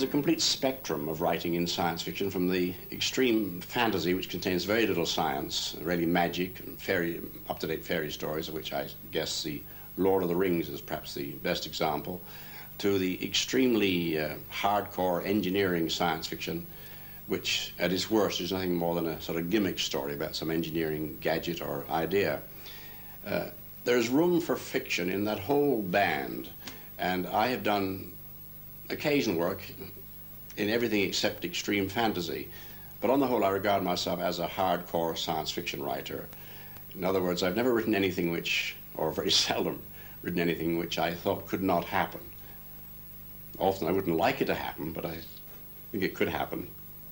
There's a complete spectrum of writing in science fiction, from the extreme fantasy, which contains very little science, really magic and up-to-date fairy stories, of which I guess the Lord of the Rings is perhaps the best example, to the extremely hardcore engineering science fiction, which at its worst is nothing more than a sort of gimmick story about some engineering gadget or idea. There's room for fiction in that whole band, and I have done occasional work in everything except extreme fantasy. But on the whole, I regard myself as a hardcore science fiction writer. In other words, I've never written anything which, or very seldom written anything which I thought could not happen. Often I wouldn't like it to happen, but I think it could happen.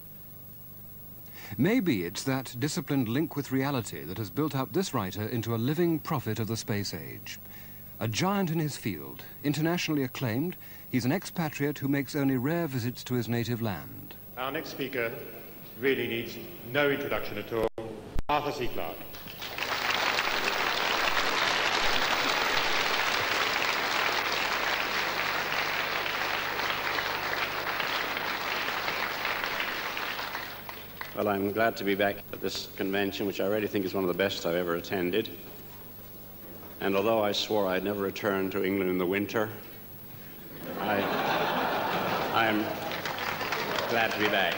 Maybe it's that disciplined link with reality that has built up this writer into a living prophet of the space age. A giant in his field, internationally acclaimed, he's an expatriate who makes only rare visits to his native land. Our next speaker really needs no introduction at all. Arthur C. Clarke. Well, I'm glad to be back at this convention, which I really think is one of the best I've ever attended. And although I swore I'd never return to England in the winter, I'm glad to be back.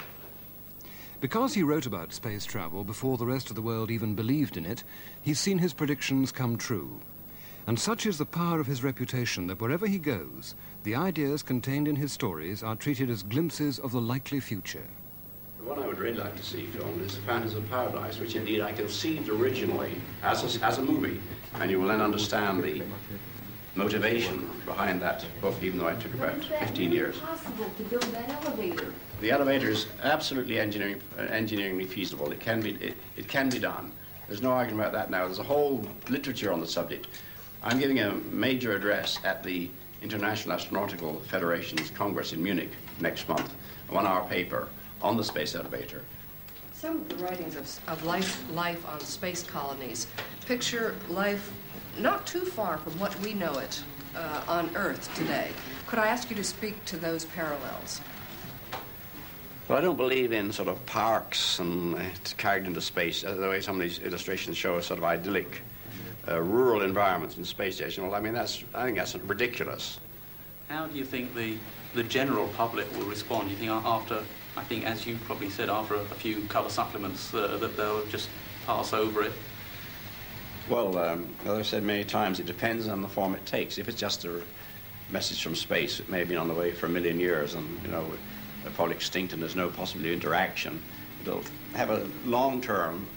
Because he wrote about space travel before the rest of the world even believed in it, he's seen his predictions come true. And such is the power of his reputation that wherever he goes, the ideas contained in his stories are treated as glimpses of the likely future. The one I would really like to see filmed is The Phantoms of Paradise, which indeed I conceived originally as a movie, and you will then understand the motivation behind that book, even though it took about 15 years. To build that elevator? The elevator is absolutely engineeringly feasible. It can be done. There's no argument about that now. There's a whole literature on the subject. I'm giving a major address at the International Astronautical Federation's Congress in Munich next month, a one-hour paper on the space elevator. Some of the writings of life on space colonies picture life not too far from what we know it on Earth today. Could I ask you to speak to those parallels? Well, I don't believe in sort of parks and carried into space, the way some of these illustrations show sort of idyllic rural environments in space station. Well, I mean, I think that's ridiculous. How do you think the general public will respond? Do you think after, I think, as you probably said, after a few colour supplements, that they'll just pass over it? Well, as I've said many times, it depends on the form it takes. If it's just a message from space, it may have been on the way for a million years and, you know, they're probably extinct and there's no possibility of interaction. It'll have a long-term,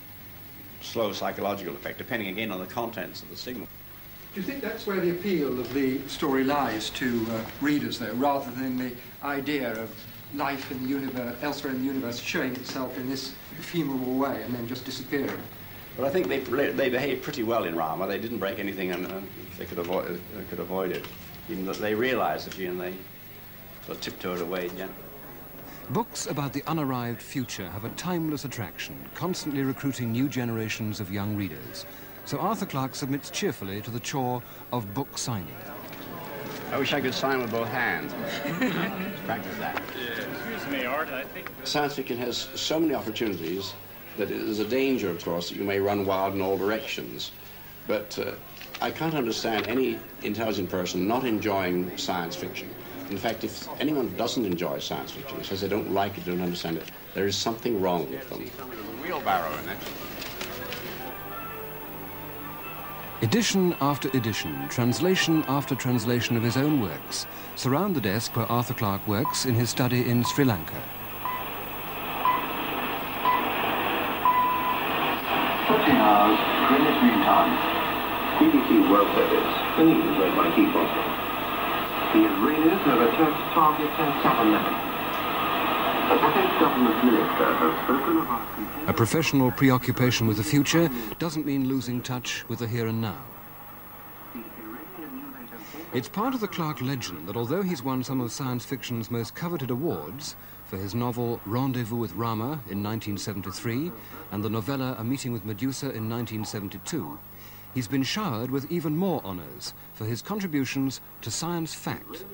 slow psychological effect, depending again on the contents of the signal. Do you think that's where the appeal of the story lies to readers, though, rather than the idea of life in the universe, elsewhere in the universe, showing itself in this ephemeral way and then just disappearing? Well, I think they behaved pretty well in Rama. They didn't break anything, and they could avoid it. Even though they realized it, and they sort of tiptoed away gently. Books about the unarrived future have a timeless attraction, constantly recruiting new generations of young readers. So Arthur Clarke submits cheerfully to the chore of book signing. I wish I could sign with both hands. Let's practice that. Excuse me, Art, I think... Science fiction has so many opportunities that there's a danger, of course, that you may run wild in all directions. But I can't understand any intelligent person not enjoying science fiction. In fact, if anyone doesn't enjoy science fiction, says they don't like it, don't understand it, there is something wrong with them. Wheelbarrow in it. Edition after edition, translation after translation of his own works surround the desk where Arthur Clarke works in his study in Sri Lanka. 13 hours, Greenwich Mean Time. BBC World Service. The news read by Keith Boswell. The Israelis have attacked targets at Southern Lebanon. A British government minister has spoken about... A professional preoccupation with the future doesn't mean losing touch with the here and now. It's part of the Clarke legend that although he's won some of science fiction's most coveted awards, for his novel Rendezvous with Rama in 1973 and the novella A Meeting with Medusa in 1972, he's been showered with even more honours for his contributions to science fact.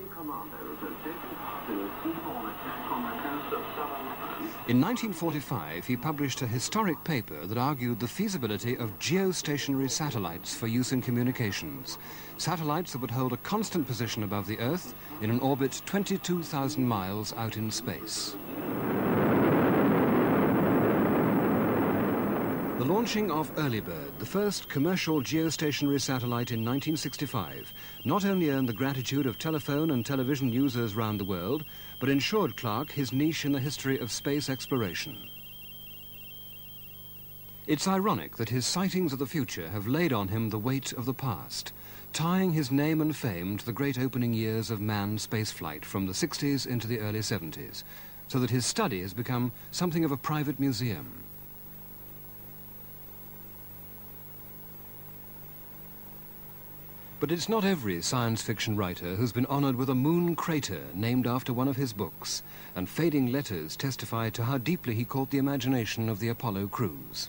In 1945, he published a historic paper that argued the feasibility of geostationary satellites for use in communications. Satellites that would hold a constant position above the Earth in an orbit 22,000 miles out in space. The launching of Earlybird, the first commercial geostationary satellite in 1965, not only earned the gratitude of telephone and television users round the world, but ensured Clarke his niche in the history of space exploration. It's ironic that his sightings of the future have laid on him the weight of the past, tying his name and fame to the great opening years of manned spaceflight from the 60s into the early 70s, so that his study has become something of a private museum. But it's not every science fiction writer who's been honoured with a moon crater named after one of his books, and fading letters testify to how deeply he caught the imagination of the Apollo crews.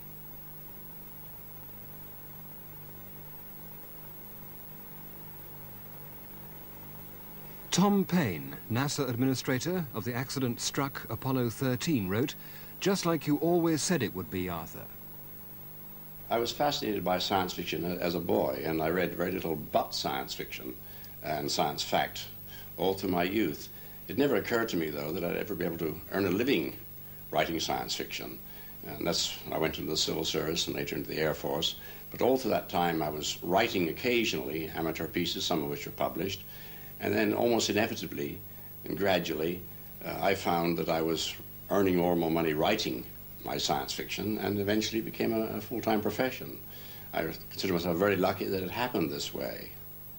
Tom Paine, NASA administrator of the accident-struck Apollo 13, wrote, "Just like you always said it would be, Arthur." I was fascinated by science fiction as a boy, and I read very little but science fiction and science fact all through my youth. It never occurred to me, though, that I'd ever be able to earn a living writing science fiction. And that's when I went into the civil service and later into the Air Force. But all through that time, I was writing occasionally amateur pieces, some of which were published. And then almost inevitably and gradually, I found that I was earning more and more money writing my science fiction, and eventually became a full-time profession. I consider myself very lucky that it happened this way.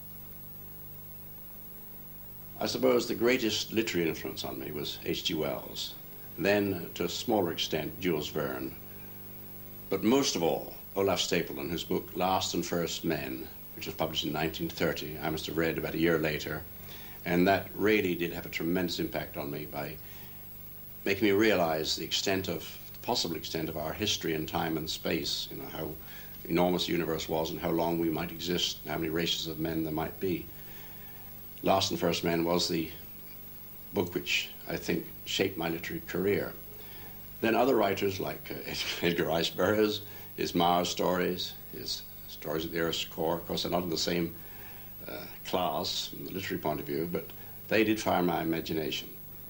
I suppose the greatest literary influence on me was H.G. Wells, then to a smaller extent Jules Verne, but most of all Olaf Stapledon, whose book Last and First Men, which was published in 1930, I must have read about a year later, and that really did have a tremendous impact on me by making me realize the possible extent of our history in time and space, you know, how enormous the universe was and how long we might exist and how many races of men there might be. Last and First Men was the book which I think shaped my literary career. Then other writers like Edgar Rice Burroughs, his Mars stories, his stories at the Earth's core, of course they're not in the same class from the literary point of view, but they did fire my imagination.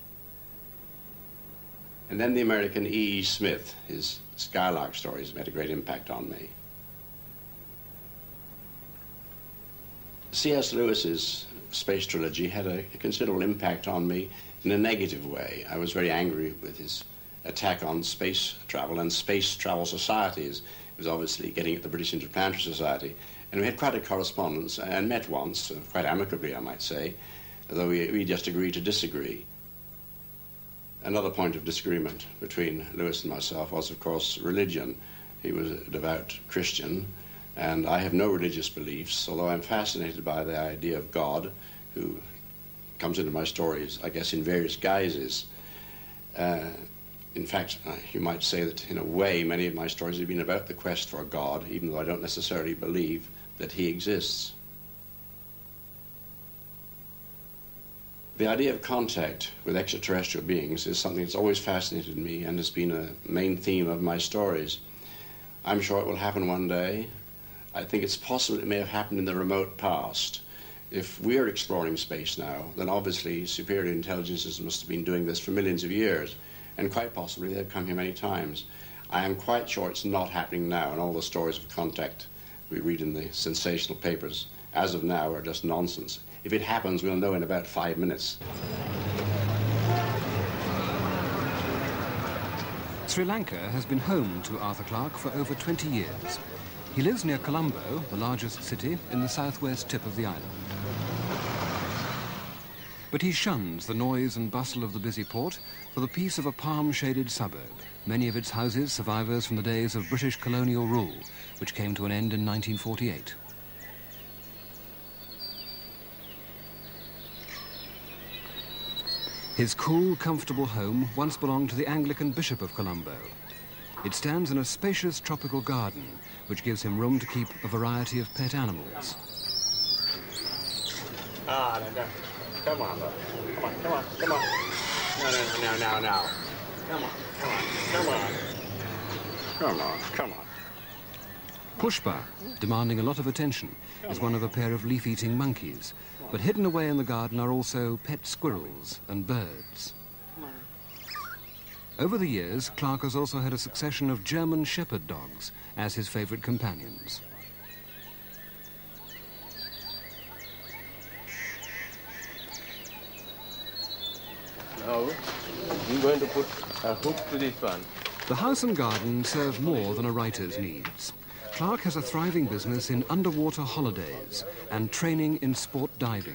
And then the American E.E. Smith, his Skylark stories made a great impact on me. C.S. Lewis's space trilogy had a considerable impact on me in a negative way. I was very angry with his attack on space travel and space travel societies. It was obviously getting at the British Interplanetary Society. And we had quite a correspondence and met once, quite amicably I might say, though we just agreed to disagree. Another point of disagreement between Lewis and myself was, of course, religion. He was a devout Christian, and I have no religious beliefs, although I'm fascinated by the idea of God, who comes into my stories, I guess, in various guises. In fact, you might say that, in a way, many of my stories have been about the quest for God, even though I don't necessarily believe that he exists. The idea of contact with extraterrestrial beings is something that's always fascinated me and has been a main theme of my stories. I'm sure it will happen one day. I think it's possible it may have happened in the remote past. If we're exploring space now, then obviously superior intelligences must have been doing this for millions of years, and quite possibly they've come here many times. I am quite sure it's not happening now, and all the stories of contact we read in the sensational papers as of now are just nonsense. If it happens, we'll know in about 5 minutes. Sri Lanka has been home to Arthur Clarke for over 20 years. He lives near Colombo, the largest city, in the southwest tip of the island. But he shuns the noise and bustle of the busy port for the peace of a palm-shaded suburb, many of its houses survivors from the days of British colonial rule, which came to an end in 1948. His cool, comfortable home once belonged to the Anglican Bishop of Colombo. It stands in a spacious tropical garden, which gives him room to keep a variety of pet animals. Ah, no. Come on, look. Come on. No. Come on. Pushpa, demanding a lot of attention, is one of a pair of leaf-eating monkeys, but hidden away in the garden are also pet squirrels and birds. Over the years, Clarke has also had a succession of German shepherd dogs as his favourite companions. Now, I'm going to put a hook to this one. The house and garden serve more than a writer's needs. Clarke has a thriving business in underwater holidays and training in sport diving.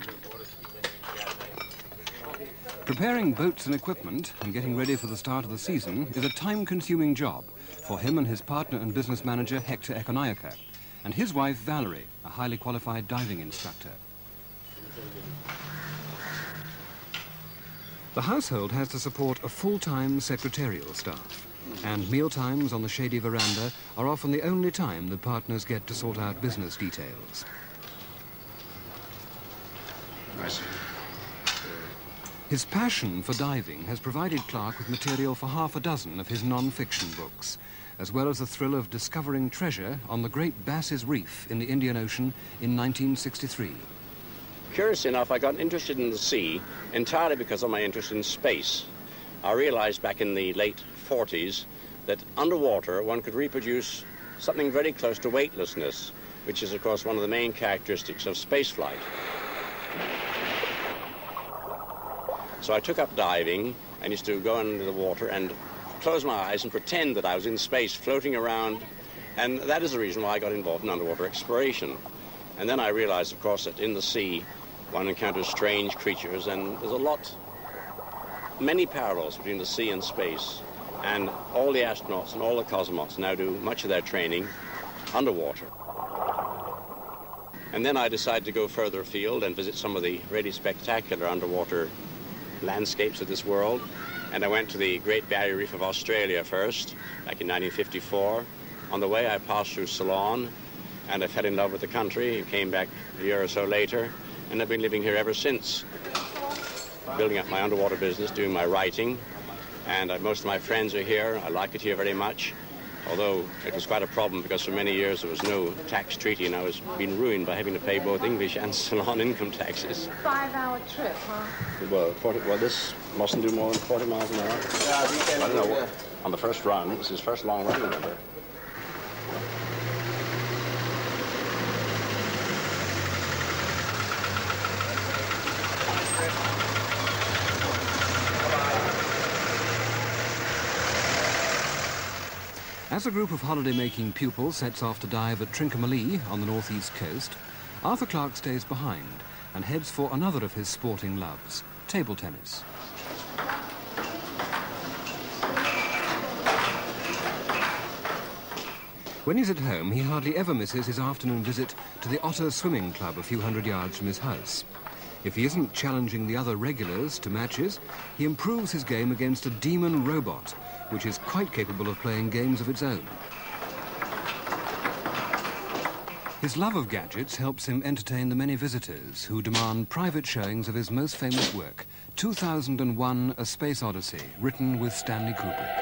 Preparing boats and equipment and getting ready for the start of the season is a time-consuming job for him and his partner and business manager Hector Ekonayaka, and his wife Valerie, a highly qualified diving instructor. The household has to support a full-time secretarial staff, and mealtimes on the shady veranda are often the only time the partners get to sort out business details. Nice. His passion for diving has provided Clarke with material for half a dozen of his non-fiction books, as well as the thrill of discovering treasure on the Great Bass's Reef in the Indian Ocean in 1963. Curiously enough, I got interested in the sea entirely because of my interest in space. I realized back in the late 40s that underwater one could reproduce something very close to weightlessness, which is, of course, one of the main characteristics of spaceflight. So I took up diving and used to go into the water and close my eyes and pretend that I was in space floating around, and that is the reason why I got involved in underwater exploration. And then I realized, of course, that in the sea one encounters strange creatures, and there's many parallels between the sea and space, and all the astronauts and all the cosmonauts now do much of their training underwater. And then I decided to go further afield and visit some of the really spectacular underwater landscapes of this world. And I went to the Great Barrier Reef of Australia first, back in 1954. On the way, I passed through Ceylon, and I fell in love with the country and came back a year or so later, and I've been living here ever since, building up my underwater business, doing my writing, and most of my friends are here. I like it here very much, although it was quite a problem because for many years there was no tax treaty, and I was being ruined by having to pay both English and Ceylon income taxes. 5-hour trip, huh? Well, this mustn't do more than 40 miles an hour. Yeah, we can. I don't know. On the first run, this is his first long run, remember? As a group of holiday-making pupils sets off to dive at Trincomalee on the northeast coast, Arthur Clarke stays behind and heads for another of his sporting loves, table tennis. When he's at home, he hardly ever misses his afternoon visit to the Otter Swimming Club a few hundred yards from his house. If he isn't challenging the other regulars to matches, he improves his game against a demon robot, which is quite capable of playing games of its own. His love of gadgets helps him entertain the many visitors who demand private showings of his most famous work, 2001: A Space Odyssey, written with Stanley Kubrick.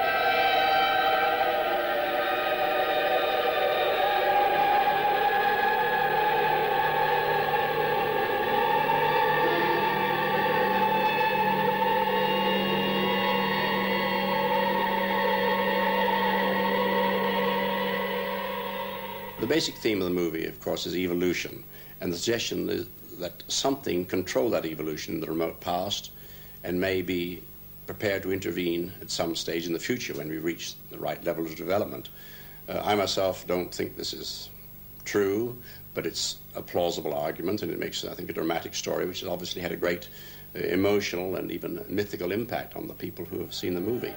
The basic theme of the movie, of course, is evolution, and the suggestion is that something controlled that evolution in the remote past and may be prepared to intervene at some stage in the future when we reach the right level of development. I myself don't think this is true, but it's a plausible argument, and it makes, I think, a dramatic story which has obviously had a great emotional and even mythical impact on the people who have seen the movie.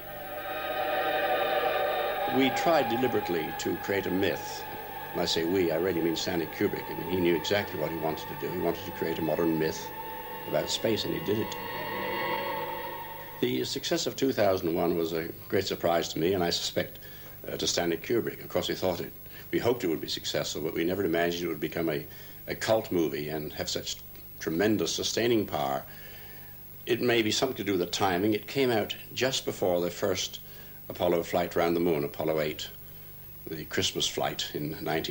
We tried deliberately to create a myth. When I say we, I really mean Stanley Kubrick. I mean, he knew exactly what he wanted to do. He wanted to create a modern myth about space, and he did it. The success of 2001 was a great surprise to me, and I suspect to Stanley Kubrick. Of course, we hoped it would be successful, but we never imagined it would become a cult movie and have such tremendous sustaining power. It may be something to do with the timing. It came out just before the first Apollo flight around the moon, Apollo 8, the Christmas flight in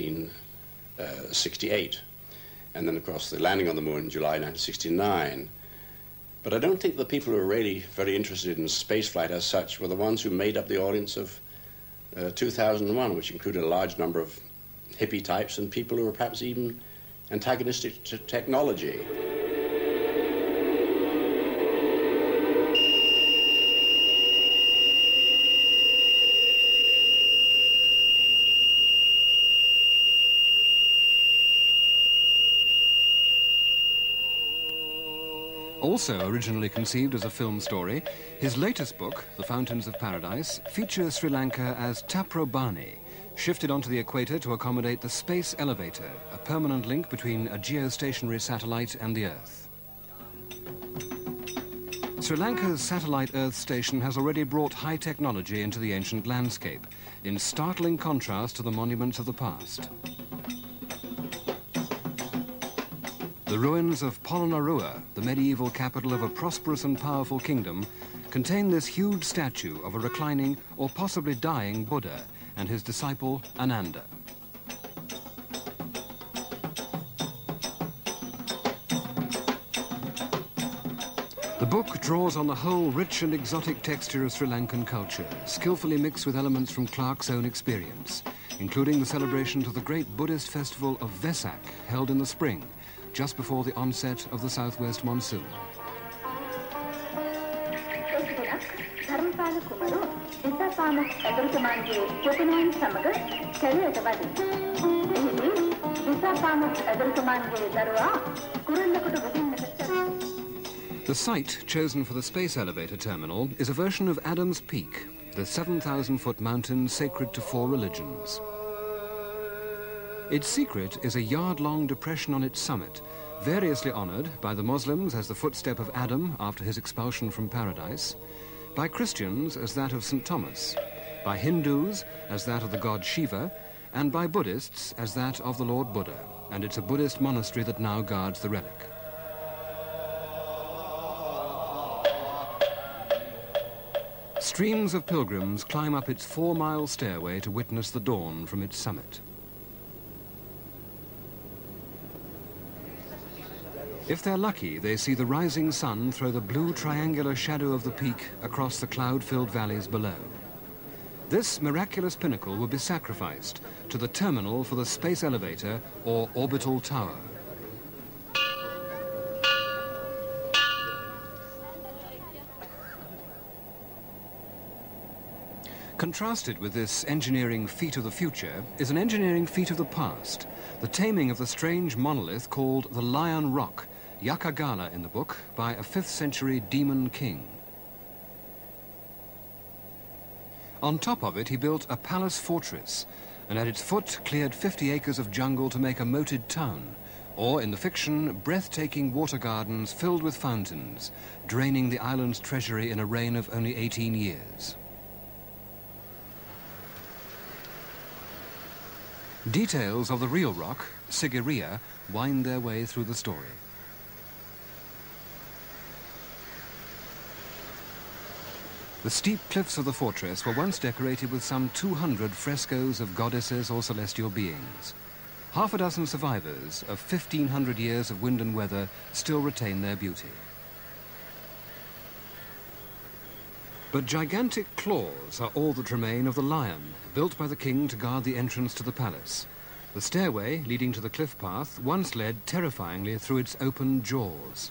1968. And then, of course, the landing on the moon in July 1969. But I don't think the people who were really very interested in spaceflight as such were the ones who made up the audience of 2001, which included a large number of hippie types and people who were perhaps even antagonistic to technology. Also originally conceived as a film story, his latest book, The Fountains of Paradise, features Sri Lanka as Taprobani, shifted onto the equator to accommodate the space elevator, a permanent link between a geostationary satellite and the Earth. Sri Lanka's satellite Earth station has already brought high technology into the ancient landscape, in startling contrast to the monuments of the past. The ruins of Polonnaruwa, the medieval capital of a prosperous and powerful kingdom, contain this huge statue of a reclining or possibly dying Buddha and his disciple Ananda. The book draws on the whole rich and exotic texture of Sri Lankan culture, skillfully mixed with elements from Clarke's own experience, including the celebrations of the great Buddhist festival of Vesak, held in the spring, just before the onset of the southwest monsoon. The site chosen for the space elevator terminal is a version of Adam's Peak, the 7,000-foot mountain sacred to 4 religions. Its secret is a yard-long depression on its summit, variously honored by the Muslims as the footstep of Adam after his expulsion from paradise, by Christians as that of St. Thomas, by Hindus as that of the god Shiva, and by Buddhists as that of the Lord Buddha, and it's a Buddhist monastery that now guards the relic. Streams of pilgrims climb up its 4-mile stairway to witness the dawn from its summit. If they're lucky, they see the rising sun throw the blue triangular shadow of the peak across the cloud-filled valleys below. This miraculous pinnacle will be sacrificed to the terminal for the space elevator or orbital tower. Contrasted with this engineering feat of the future is an engineering feat of the past, the taming of the strange monolith called the Lion Rock, Yakagala in the book, by a 5th century demon king. On top of it he built a palace fortress, and at its foot cleared 50 acres of jungle to make a moated town, or in the fiction, breathtaking water gardens filled with fountains, draining the island's treasury in a reign of only 18 years. Details of the real rock, Sigiriya, wind their way through the story. The steep cliffs of the fortress were once decorated with some 200 frescoes of goddesses or celestial beings. Half a dozen survivors of 1,500 years of wind and weather still retain their beauty. But gigantic claws are all that remain of the lion, built by the king to guard the entrance to the palace. The stairway leading to the cliff path once led terrifyingly through its open jaws.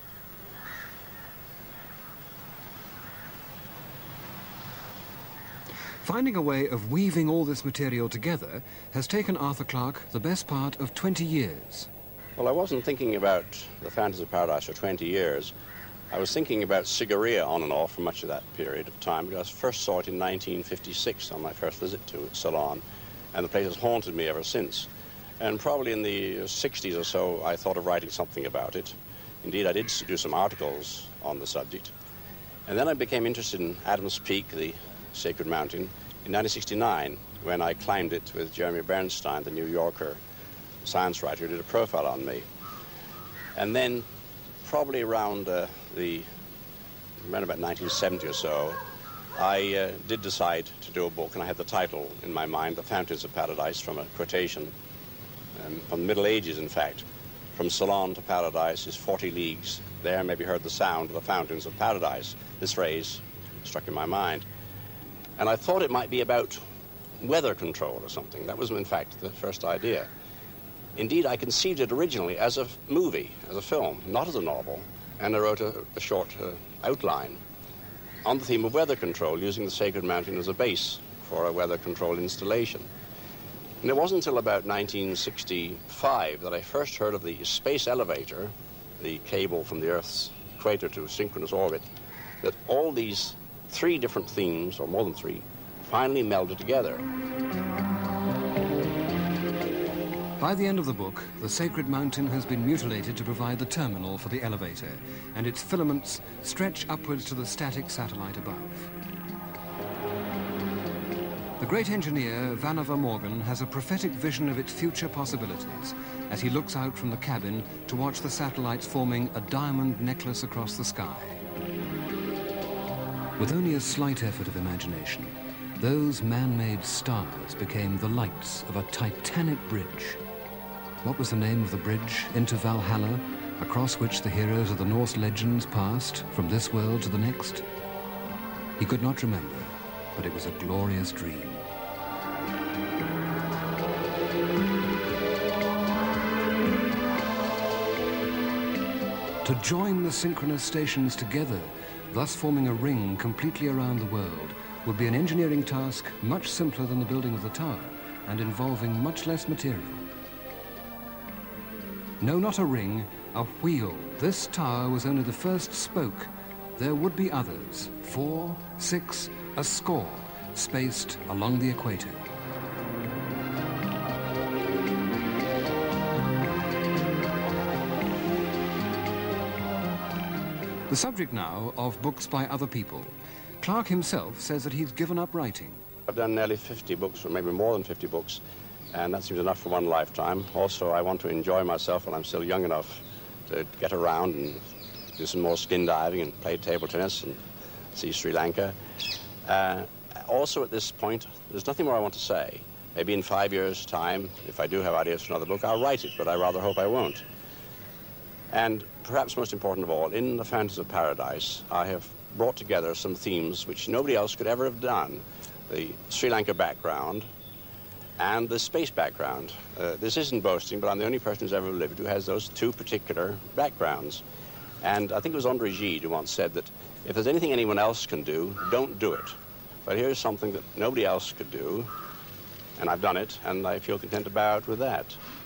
Finding a way of weaving all this material together has taken Arthur Clarke the best part of 20 years. Well, I wasn't thinking about the Fountains of Paradise for 20 years. I was thinking about Sigiriya on and off for much of that period of time, because I first saw it in 1956 on my first visit to Ceylon, and the place has haunted me ever since. And probably in the 60s or so, I thought of writing something about it. Indeed, I did do some articles on the subject. And then I became interested in Adam's Peak, the sacred mountain, in 1969, when I climbed it with Jeremy Bernstein, the New Yorker science writer, who did a profile on me. And then, probably around around about 1970 or so, I did decide to do a book, and I had the title in my mind, The Fountains of Paradise, from a quotation from the Middle Ages, in fact. From Ceylon to Paradise is 40 leagues. There may be heard the sound of the fountains of paradise. This phrase struck in my mind. And I thought it might be about weather control or something. That was, in fact, the first idea. Indeed, I conceived it originally as a movie, as a film, not as a novel, and I wrote a short outline on the theme of weather control, using the Sacred Mountain as a base for a weather control installation. And it wasn't until about 1965 that I first heard of the space elevator, the cable from the Earth's equator to a synchronous orbit, that all these three different themes, or more than three, finally melded together. By the end of the book, the Sacred Mountain has been mutilated to provide the terminal for the elevator, and its filaments stretch upwards to the static satellite above. The great engineer, Vannevar Morgan, has a prophetic vision of its future possibilities as he looks out from the cabin to watch the satellites forming a diamond necklace across the sky. With only a slight effort of imagination, those man-made stars became the lights of a titanic bridge. What was the name of the bridge into Valhalla, across which the heroes of the Norse legends passed from this world to the next? He could not remember, but it was a glorious dream. To join the synchronous stations together, thus forming a ring completely around the world, would be an engineering task much simpler than the building of the tower and involving much less material. No, not a ring, a wheel. This tower was only the first spoke. There would be others, 4, 6, a score, spaced along the equator. The subject now of books by other people. Clarke himself says that he's given up writing. I've done nearly 50 books, or maybe more than 50 books, and that seems enough for one lifetime. Also, I want to enjoy myself while I'm still young enough to get around and do some more skin diving and play table tennis and see Sri Lanka. Also, at this point, there's nothing more I want to say. Maybe in 5 years' time, if I do have ideas for another book, I'll write it, but I rather hope I won't. And perhaps most important of all, in The Fountains of Paradise, I have brought together some themes which nobody else could ever have done. The Sri Lanka background and the space background. This isn't boasting, but I'm the only person who's ever lived who has those two particular backgrounds. And I think it was André Gide who once said that if there's anything anyone else can do, don't do it. But here's something that nobody else could do, and I've done it, and I feel content to bow out with that.